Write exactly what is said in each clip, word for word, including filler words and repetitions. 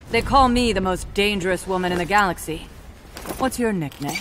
They call me the most dangerous woman in the galaxy. What's your nickname?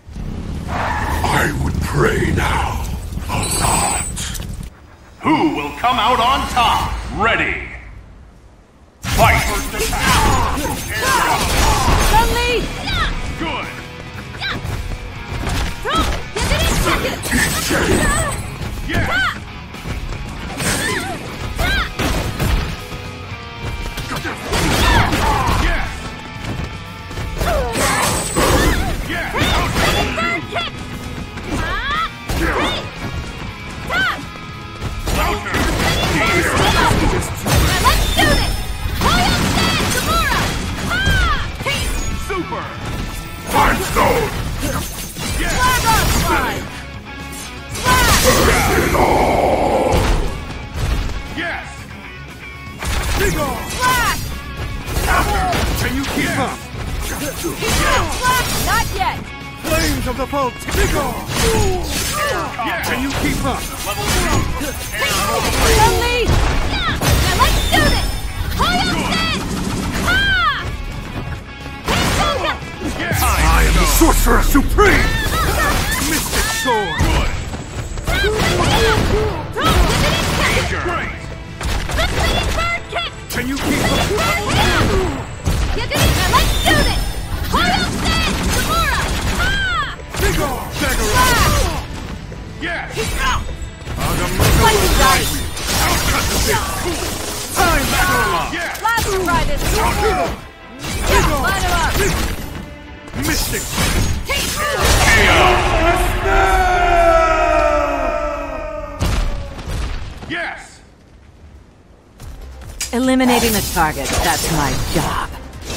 I would pray now. A lot. Who will come out on top? Ready. Fight! Chun-Li! Good! Yeah! Not yet! Flames of the boat! Can you keep up? Chun-Li! Now let's do this! I am the Sorcerer Supreme! Mystic Sword! Can you keep up? Now let's do this! Gamora! Yes! Lightning dice! Time battle! Let's try this! Yeah, line him up! Mystic! Yes! Eliminating the target, that's my job.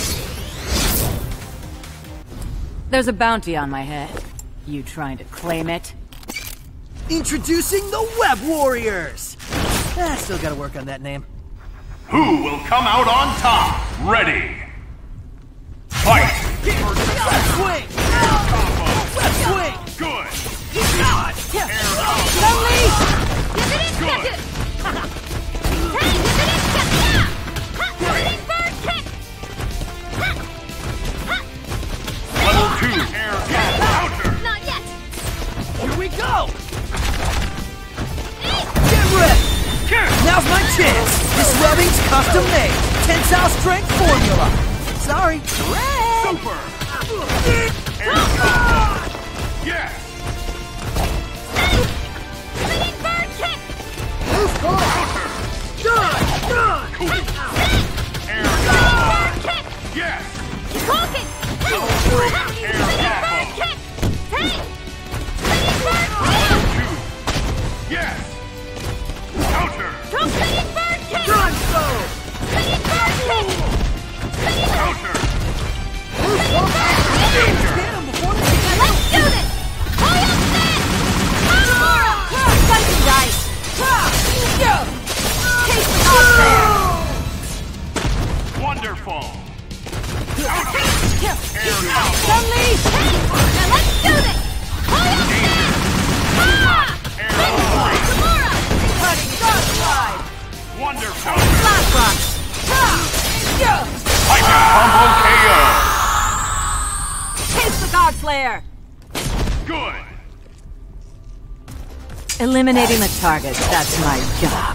There's a bounty on my head. You trying to claim it? Introducing the Web Warriors! Ah, still gotta work on that name. Who will come out on top? Ready. Fight! Web swing! Web swing! Good! Chun-Li! Good! Level two air counter! Not yet! Here we go! Get ready! Now's my chance! This rubbing's custom made! Tensile strength formula! Sorry, Red! Super! Air combo! Yes! Spinning bird kick! Counter! Done! Done! Air combo! Bird kick! Yes! Talking! Level three air Bird combo! kick! Hey! Spinning bird Level two! Yes! Counter! kick! Spinning bird kick! Done so! Spinning bird kick! Counter! Get him before they Now let's do this! Hurry up, man! Gamora! Lightning dice! Taste the gods! Wonderful! Counter! Air combo! Chun-Li! Now let's do this! Hurry up, man! Air combo! Gamora! Cutting dark slide! Wonderful! Blast rock! Hyper combo K O! Taste the God Slayer! Good! Eliminating the target, that's my job.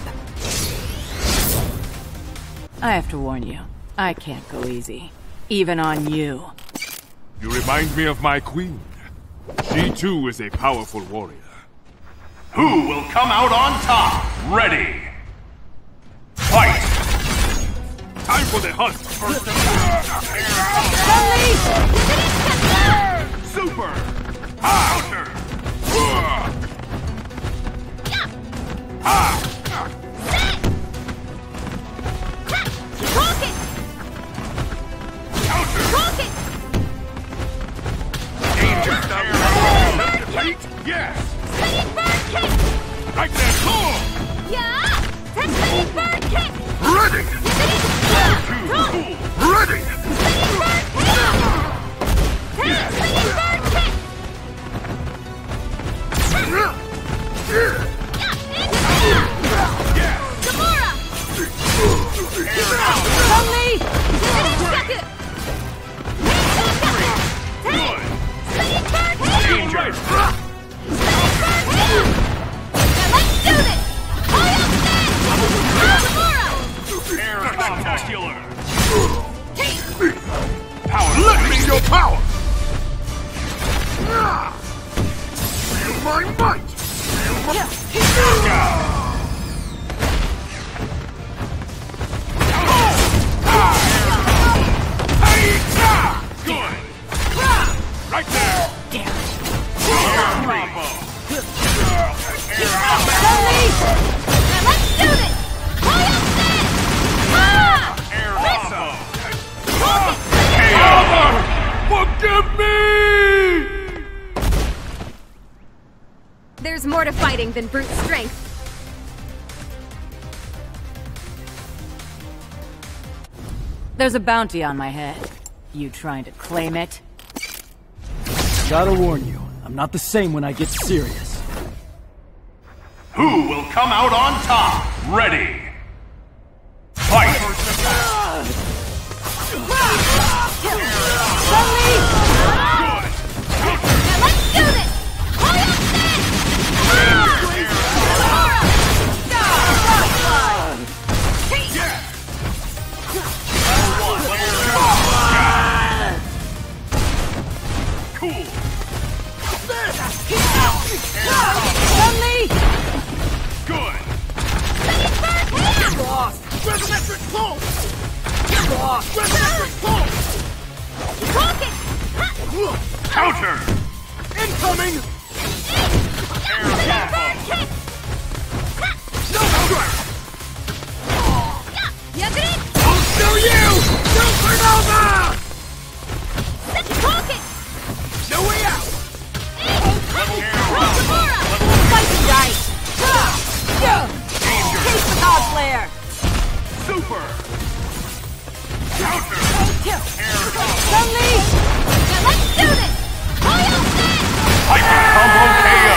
I have to warn you, I can't go easy. Even on you. You remind me of my queen. She too is a powerful warrior. Who will come out on top? Ready! Fight! Time for the hunt. First Chun-Li! Super! Counter! Talking! Counter! Talking! Danger! Yes! Spinning bird kick! Right there! Cool! Yeah! Spinning bird kick! Ready! Two! Cool! Ready! Spinning bird kick! Yes! Spinning bird kick! Yes! Gamora! Chun-Li! Spinning power! Feel my might! Feel my... Good! Right there! Damn it. Chun-Li! Now let's do this! Fire stand! Ah! Forgive me! There's more to fighting than brute strength. There's a bounty on my head. You trying to claim it? Gotta warn you, I'm not the same when I get serious. Who will come out on top? Ready! Fight! Chun-Li! Now let's do this! Fire stand! Cool! Chun-Li! Good! Get lost! Resurrection pulse! Get lost! Resurrection pulse! Rocket! Counter! Incoming! Air combo! No strike! Yagure! I'll show you! Supernova! Rocket! No way out! Gamora! Fight and die! Chase the God Slayer! Super! Counter! Air combo! Chun-Li! Now let's do this! Fire stand! Hyper combo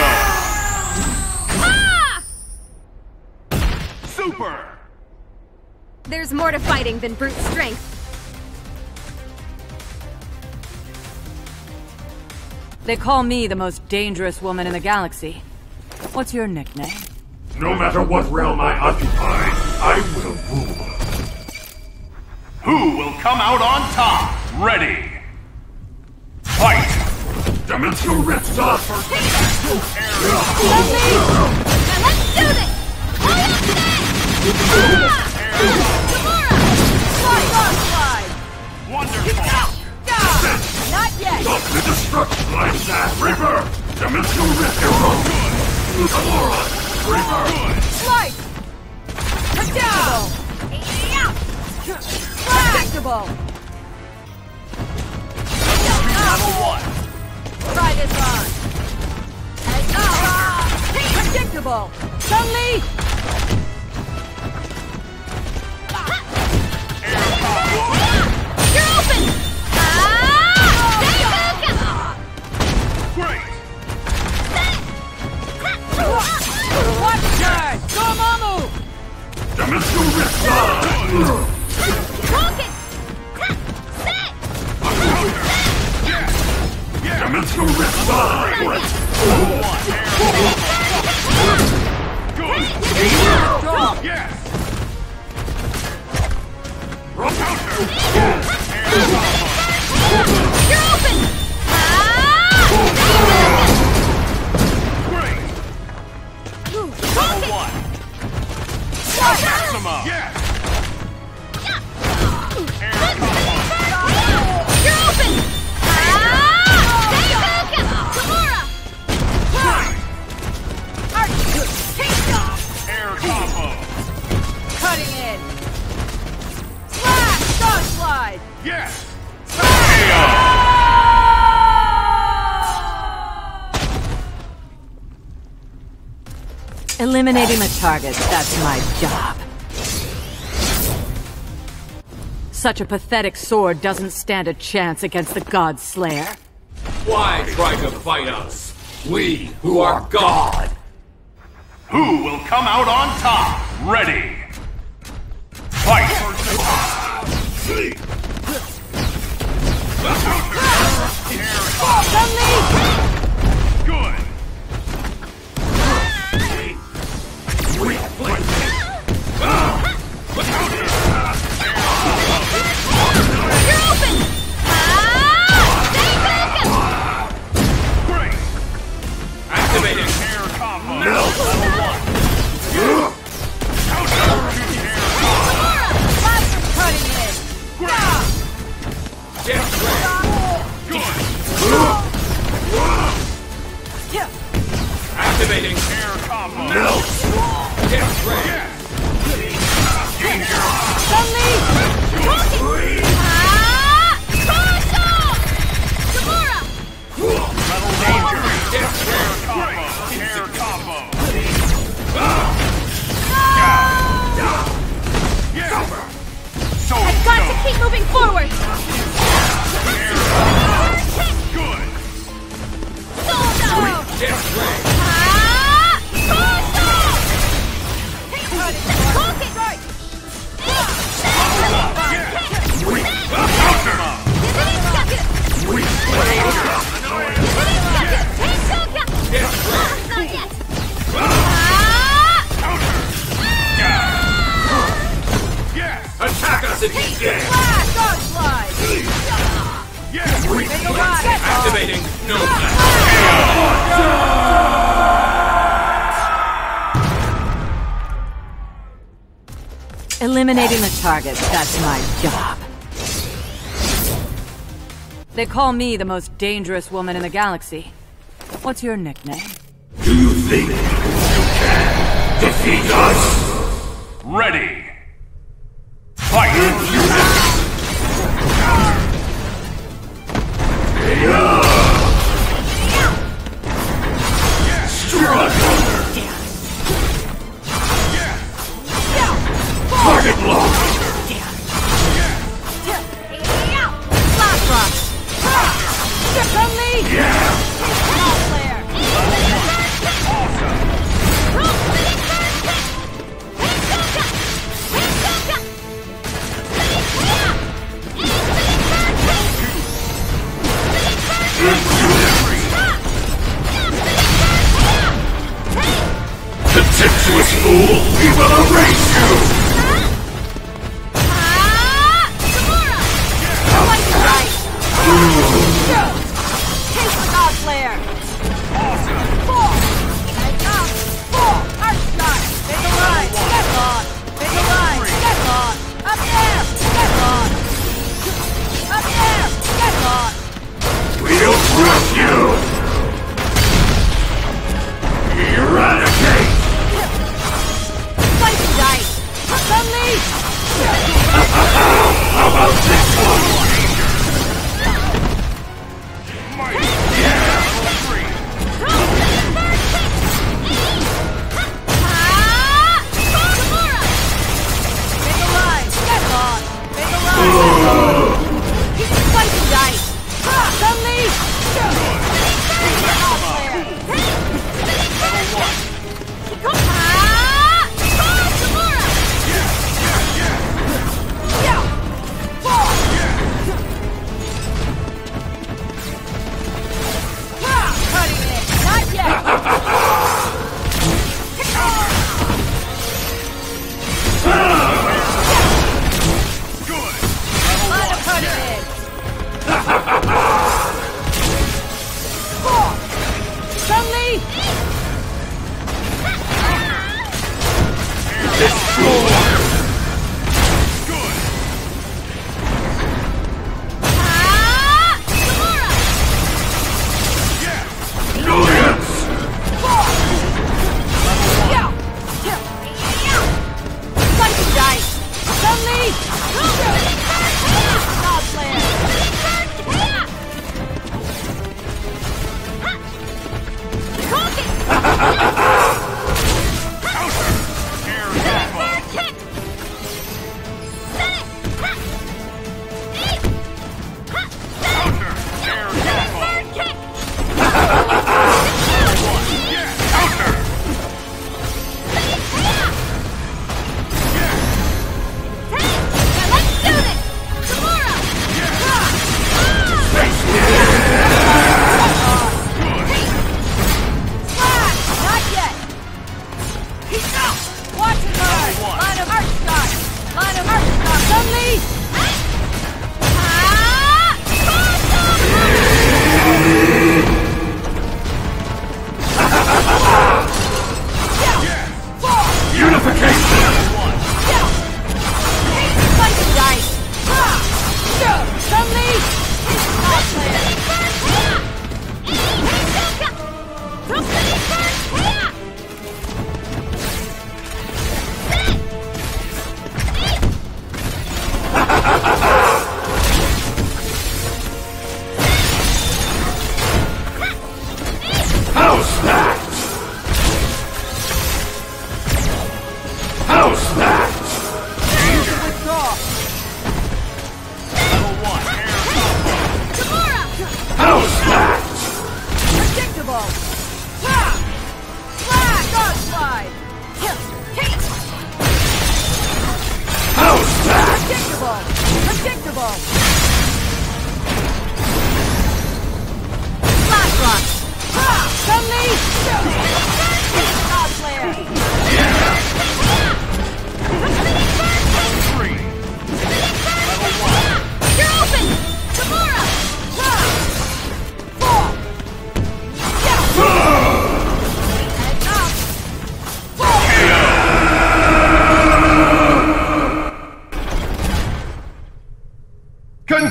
K O! Ah! Super! There's more to fighting than brute strength. They call me the most dangerous woman in the galaxy. What's your nickname? No matter what realm I occupy, I will rule. Who will come out on top? Ready! Fight! Dimensional Rift off! Chun-Li! Now let's do this! Fire stand! Ah! Gamora! Slide on slide! Wonderful! Not yet! Stop the destruction like that! Reaper! Dimensional Rift Hero! Gamora! Reaper! Slice! Predictable! Predictable! Level one! Try this on! Ah! Predictable! Chun-Li! You're open! Ah! Great! Watch turn! Go Mamu! Dimensional Rift off! Rocket! Set! Dimensional Rift off! Good! Draw! Yes! You're open! Ah! Great! Rocket! One! Maximum! Yes! You're open! Ah! Gamora! Take off! Air combo! Cutting in! Slash! Dog slide! Yes! Eliminating the targets, that's my job. Such a pathetic sword doesn't stand a chance against the God Slayer. Why try to fight us? We who are God! Who will come out on top? Ready! Fight! Good! You're open! Ah! Get ready. Activating air combo. Melt. Get ready. Chun-Li! Rocket! Ah! Torso! Gamora! Level danger. Air combo. Air combo. Yeah. So I've got to keep moving forward! good. Torso! Get ready. Ah! Torso! Rocket! Attack us if you dare. Activating no Eliminating the targets, that's my job. They call me the most dangerous woman in the galaxy. What's your nickname? Do you think you can defeat us? Ready. Fight. Target lock! Blast rock! Chun-Li! Yeah! Contemptuous fool! We will erase you! We'll crush you! Eradicate! Slice and dice! Chun-Li! How about this one?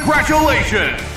Congratulations!